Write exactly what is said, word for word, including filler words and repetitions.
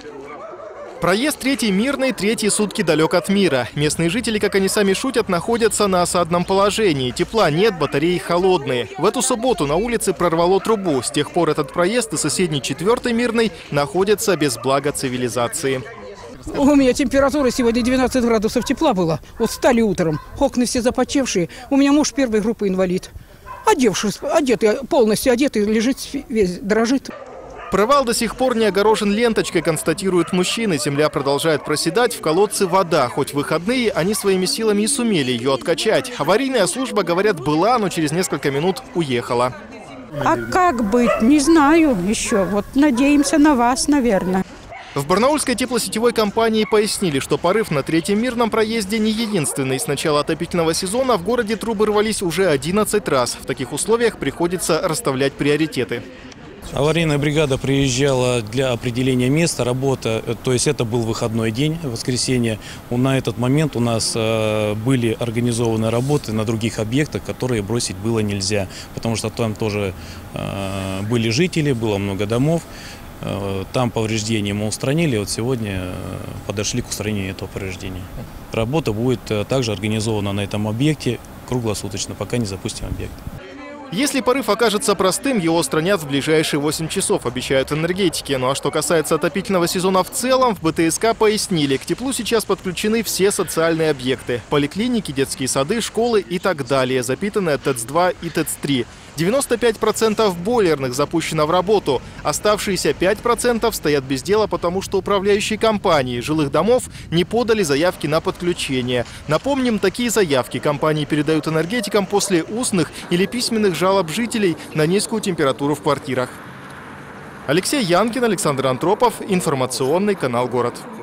Проезд Третий Мирный третьи сутки далек от мира. Местные жители, как они сами шутят, находятся на осадном положении. Тепла нет, батареи холодные. В эту субботу на улице прорвало трубу. С тех пор этот проезд и соседний Четвертый Мирный находятся без блага цивилизации. У меня температура сегодня двенадцать градусов тепла было. Вот встали утром, окна все запотевшие. У меня муж первой группы инвалид. Одевшись, одетый, полностью одетый, лежит весь, дрожит. Провал до сих пор не огорожен ленточкой, констатируют мужчины. Земля продолжает проседать, в колодце вода. Хоть в выходные они своими силами и сумели ее откачать. Аварийная служба, говорят, была, но через несколько минут уехала. А как быть? Не знаю еще. Вот надеемся на вас, наверное. В барнаульской теплосетевой компании пояснили, что порыв на Третьем Мирном проезде не единственный. С начала отопительного сезона в городе трубы рвались уже одиннадцать раз. В таких условиях приходится расставлять приоритеты. Аварийная бригада приезжала для определения места работы, то есть это был выходной день, воскресенье. На этот момент у нас были организованы работы на других объектах, которые бросить было нельзя, потому что там тоже были жители, было много домов. Там повреждения мы устранили, вот сегодня подошли к устранению этого повреждения. Работа будет также организована на этом объекте круглосуточно, пока не запустим объект. Если порыв окажется простым, его устранят в ближайшие восемь часов, обещают энергетики. Ну а что касается отопительного сезона в целом, в БТСК пояснили, к теплу сейчас подключены все социальные объекты. Поликлиники, детские сады, школы и так далее, запитанные ТЭЦ два и ТЭЦ три. девяносто пять процентов бойлерных запущено в работу. Оставшиеся пять процентов стоят без дела, потому что управляющие компании жилых домов не подали заявки на подключение. Напомним, такие заявки компании передают энергетикам после устных или письменных жалоб жителей на низкую температуру в квартирах. Алексей Янкин, Александр Антропов. Информационный канал «Город».